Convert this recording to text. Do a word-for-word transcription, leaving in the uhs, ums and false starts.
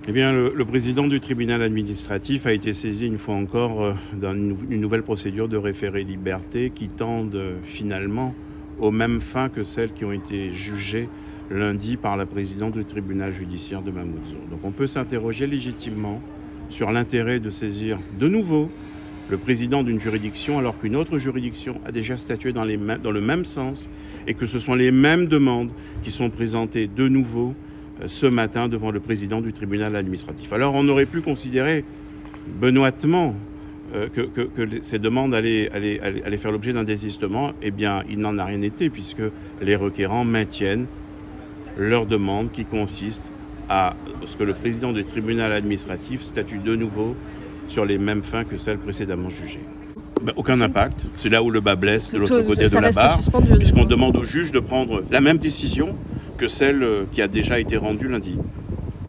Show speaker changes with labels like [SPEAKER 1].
[SPEAKER 1] Eh bien, le, le président du tribunal administratif a été saisi une fois encore euh, d'une nouvelle procédure de référé liberté qui tendent euh, finalement aux mêmes fins que celles qui ont été jugées lundi par la présidente du tribunal judiciaire de Mamoudzou. Donc on peut s'interroger légitimement sur l'intérêt de saisir de nouveau le président d'une juridiction alors qu'une autre juridiction a déjà statué dans, les dans le même sens et que ce sont les mêmes demandes qui sont présentées de nouveau ce matin devant le président du tribunal administratif. Alors on aurait pu considérer benoîtement euh, que, que, que ces demandes allaient, allaient, allaient faire l'objet d'un désistement. Eh bien, il n'en a rien été puisque les requérants maintiennent leur demande qui consiste à ce que le président du tribunal administratif statue de nouveau sur les mêmes fins que celles précédemment jugées. Ben, aucun impact. C'est là où le bas blesse de l'autre côté de la barre, puisqu'on demande au juge de prendre la même décision que celle qui a déjà été rendue lundi.